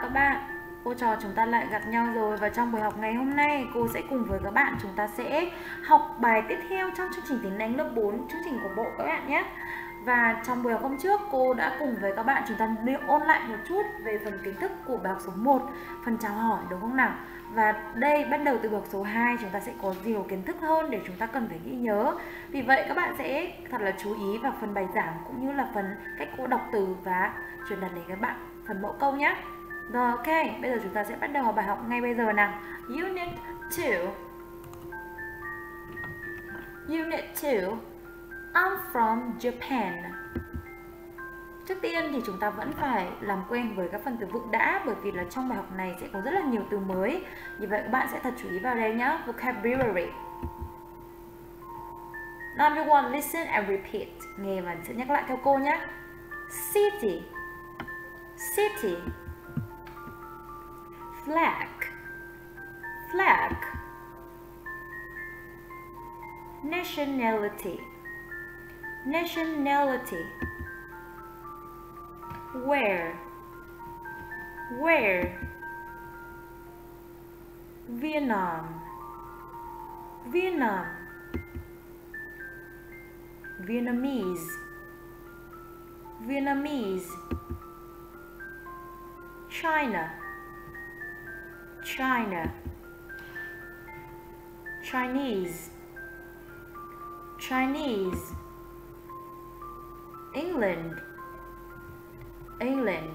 các bạn, cô trò chúng ta lại gặp nhau rồi. Và trong buổi học ngày hôm nay, cô sẽ cùng với các bạn chúng ta sẽ học bài tiếp theo trong chương trình tiếng Anh lớp 4, chương trình của bộ các bạn nhé. Và trong buổi học hôm trước, cô đã cùng với các bạn chúng ta ôn lại một chút về phần kiến thức của bài học số 1, phần chào hỏi, đúng không nào? Và đây bắt đầu từ bài học số 2 chúng ta sẽ có nhiều kiến thức hơn để chúng ta cần phải ghi nhớ. Vì vậy các bạn sẽ thật là chú ý vào phần bài giảng cũng như là phần cách cô đọc từ và truyền đạt đến các bạn phần mẫu câu nhé. Rồi, ok, bây giờ chúng ta sẽ bắt đầu bài học ngay bây giờ nào. Unit 2. Unit 2. I'm from Japan. Trước tiên thì chúng ta vẫn phải làm quen với các phần từ vựng đã, bởi vì là trong bài học này sẽ có rất là nhiều từ mới. Như vậy các bạn sẽ thật chú ý vào đây nhé. Vocabulary. Number 1, listen and repeat. Nghe và sẽ nhắc lại theo cô nhé. City. City. Flag. Flag. Nationality. Nationality. Where. Where. Vietnam. Vietnam. Vietnamese. Vietnamese. China. China. Chinese. Chinese. England. England.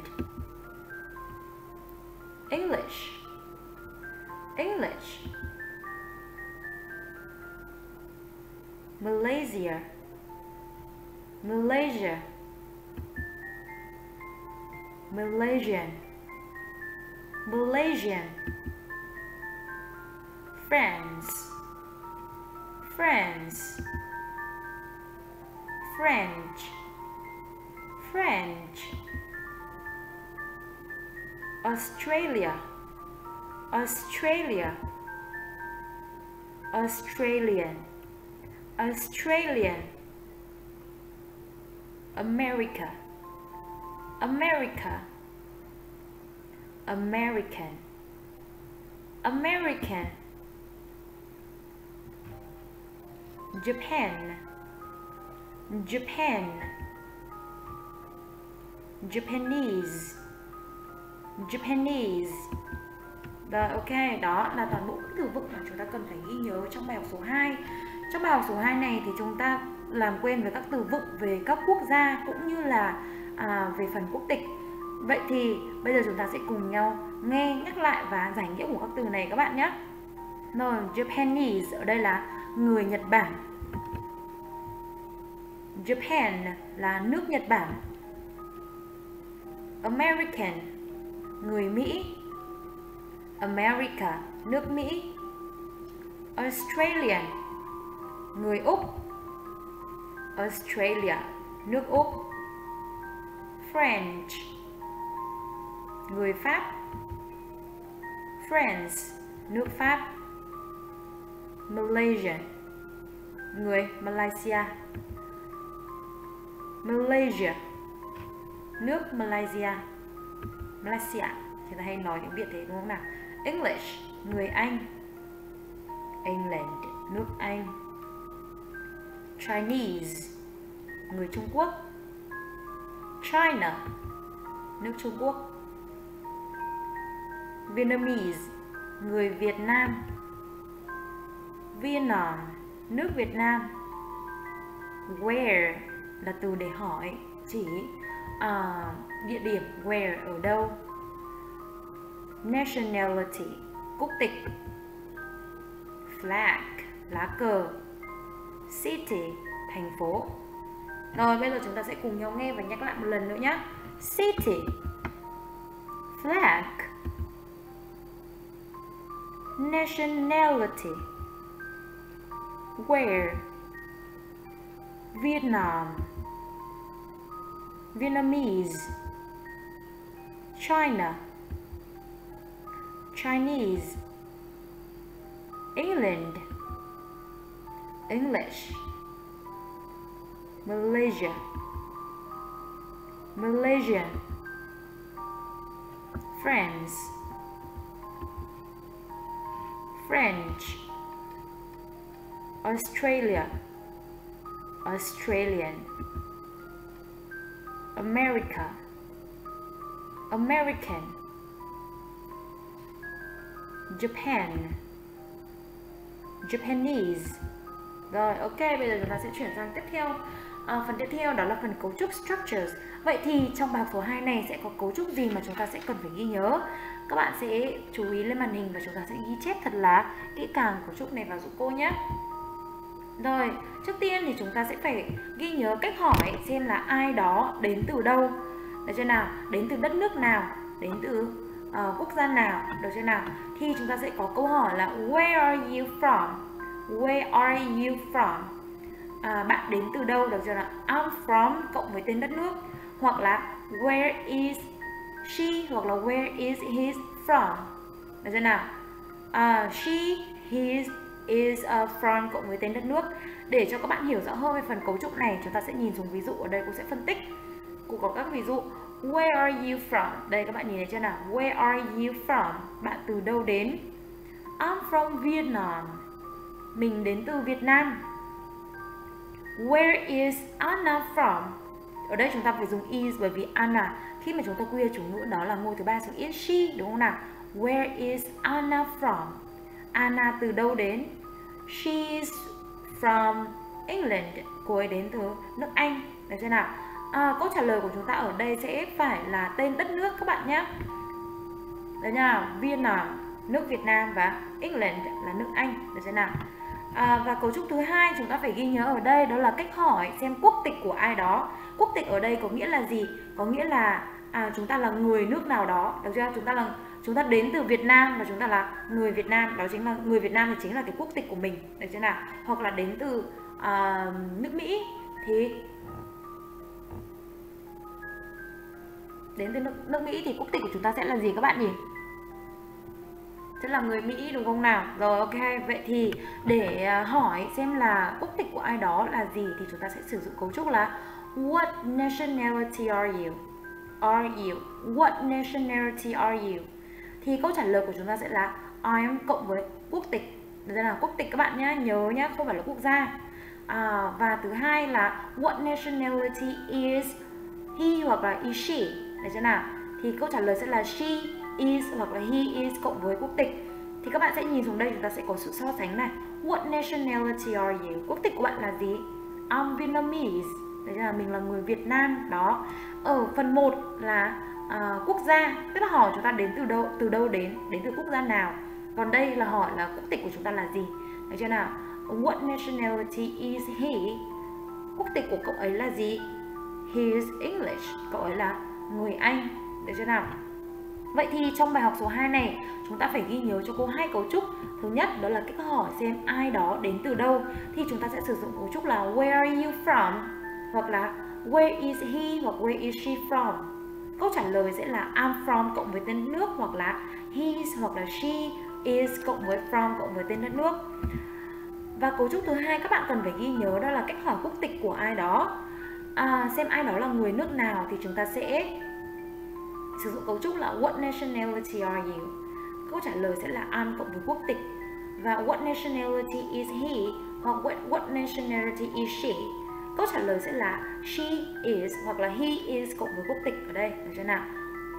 English. English. Malaysia. Malaysia. Malaysian. Malaysian. France. France. French. French. Australia. Australia. Australian. Australian. America. America. American. American. Japan. Japan. Japanese. Japanese. Rồi, ok, đó là toàn bộ các từ vựng mà chúng ta cần phải ghi nhớ trong bài học số 2. Trong bài học số 2 này thì chúng ta làm quen với các từ vựng về các quốc gia cũng như là về phần quốc tịch. Vậy thì bây giờ chúng ta sẽ cùng nhau nghe, nhắc lại và giải nghĩa của các từ này các bạn nhé. Rồi, Japanese ở đây là người Nhật Bản. Japan là nước Nhật Bản. American, người Mỹ. America, nước Mỹ. Australian, người Úc. Australia, nước Úc. French, người Pháp. France, nước Pháp. Malaysian, người Malaysia. Malaysia, nước Malaysia. Malaysia, chúng ta hay nói tiếng Việt thế đúng không nào? English, người Anh. England, nước Anh. Chinese, người Trung Quốc. China, nước Trung Quốc. Vietnamese, người Việt Nam. Vietnam, nước Việt Nam. Where là từ để hỏi, chỉ địa điểm, where ở đâu. Nationality, quốc tịch. Flag, lá cờ. City, thành phố. Rồi bây giờ chúng ta sẽ cùng nhau nghe và nhắc lại một lần nữa nhé. City. Flag. Nationality. Where. Vietnam. Vietnamese. China. Chinese. England. English. Malaysia. Malaysian. Friends, French, Australia, Australian, America, American, Japan, Japanese. Rồi, ok, bây giờ chúng ta sẽ chuyển sang tiếp theo. Phần tiếp theo đó là phần cấu trúc structures. Vậy thì trong bài học số 2 này sẽ có cấu trúc gì mà chúng ta sẽ cần phải ghi nhớ? Các bạn sẽ chú ý lên màn hình và chúng ta sẽ ghi chép thật là kỹ càng cấu trúc này vào giúp cô nhé. Rồi, trước tiên thì chúng ta sẽ phải ghi nhớ cách hỏi xem là ai đó đến từ đâu. Được chưa nào? Đến từ đất nước nào? Đến từ quốc gia nào? Được chưa nào? Thì chúng ta sẽ có câu hỏi là Where are you from? Where are you from? Bạn đến từ đâu? Được chưa nào? I'm from cộng với tên đất nước. Hoặc là Where is she? Hoặc là Where is he from? Được chưa nào? She, his, is from cộng với tên đất nước. Để cho các bạn hiểu rõ hơn về phần cấu trúc này, chúng ta sẽ nhìn xuống ví dụ. Ở đây cô sẽ phân tích. Cô có các ví dụ. Where are you from? Đây các bạn nhìn thấy chưa nào? Where are you from? Bạn từ đâu đến? I'm from Vietnam. Mình đến từ Việt Nam. Where is Anna from? Ở đây chúng ta phải dùng is bởi vì Anna khi mà chúng ta quy ra chủ ngữ đó là ngôi thứ ba số is she, đúng không nào? Where is Anna from? Anna từ đâu đến? She's from England. Cô ấy đến từ nước Anh. Được chưa nào? Câu trả lời của chúng ta ở đây sẽ phải là tên đất nước các bạn nhé. Đấy nào? Vietnam, nước Việt Nam, và England là nước Anh. Được chưa nào? Và cấu trúc thứ hai chúng ta phải ghi nhớ ở đây đó là cách hỏi xem quốc tịch của ai đó. Quốc tịch ở đây có nghĩa là gì? Có nghĩa là chúng ta là người nước nào đó, được chưa? Chúng ta đến từ Việt Nam và chúng ta là người Việt Nam, đó chính là người Việt Nam thì chính là cái quốc tịch của mình, được chưa nào? Hoặc là đến từ nước Mỹ thì đến từ nước Mỹ thì quốc tịch của chúng ta sẽ là gì các bạn nhỉ? Sẽ là người Mỹ, đúng không nào? Rồi, ok, vậy thì để hỏi xem là quốc tịch của ai đó là gì thì chúng ta sẽ sử dụng cấu trúc là What nationality are you? Are you? What nationality are you? Thì câu trả lời của chúng ta sẽ là I am cộng với quốc tịch. Đây là quốc tịch các bạn nhé, nhớ nhé, không phải là quốc gia. Và thứ hai là What nationality is he hoặc là is she? Được chưa nào? Thì câu trả lời sẽ là she is hoặc là he is cộng với quốc tịch. Thì các bạn sẽ nhìn xuống đây, chúng ta sẽ có sự so sánh này. What nationality are you? Quốc tịch của bạn là gì? I'm Vietnamese. Đấy là mình là người Việt Nam. Đó. Ở phần 1 là quốc gia, tức là hỏi chúng ta đến từ đâu đến từ quốc gia nào. Còn đây là hỏi là quốc tịch của chúng ta là gì. Được chưa nào? What nationality is he? Quốc tịch của cậu ấy là gì? He is English. Cậu ấy là người Anh. Được chưa nào? Vậy thì trong bài học số 2 này chúng ta phải ghi nhớ cho cô hai cấu trúc. Thứ nhất đó là cách hỏi xem ai đó đến từ đâu. Thì chúng ta sẽ sử dụng cấu trúc là Where are you from? Hoặc là Where is he hoặc Where is she from? Câu trả lời sẽ là I'm from cộng với tên đất nước, hoặc là his hoặc là she is cộng với from cộng với tên đất nước. Và cấu trúc thứ hai các bạn cần phải ghi nhớ đó là cách hỏi quốc tịch của ai đó. Xem ai đó là người nước nào thì chúng ta sẽ sử dụng cấu trúc là What nationality are you? Câu trả lời sẽ là I'm cộng với quốc tịch. Và What nationality is he? Hoặc What nationality is she? Câu trả lời sẽ là she is hoặc là he is cộng với quốc tịch ở đây, được chưa nào?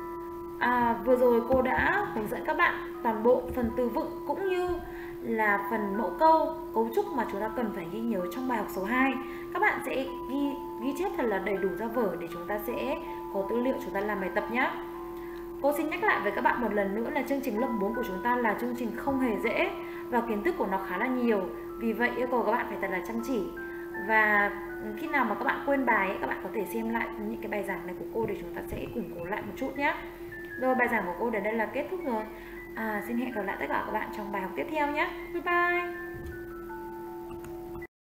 Vừa rồi cô đã hướng dẫn các bạn toàn bộ phần từ vựng cũng như là phần mẫu câu, cấu trúc mà chúng ta cần phải ghi nhớ trong bài học số 2. Các bạn sẽ ghi chép thật là đầy đủ ra vở để chúng ta sẽ có tư liệu chúng ta làm bài tập nhé. Cô xin nhắc lại với các bạn một lần nữa là chương trình lớp 4 của chúng ta là chương trình không hề dễ và kiến thức của nó khá là nhiều. Vì vậy yêu cầu các bạn phải thật là chăm chỉ. Và khi nào mà các bạn quên bài ấy, các bạn có thể xem lại những cái bài giảng này của cô để chúng ta sẽ củng cố lại một chút nhé. Rồi, bài giảng của cô đến đây là kết thúc rồi. Xin hẹn gặp lại tất cả các bạn trong bài học tiếp theo nhé. Bye bye.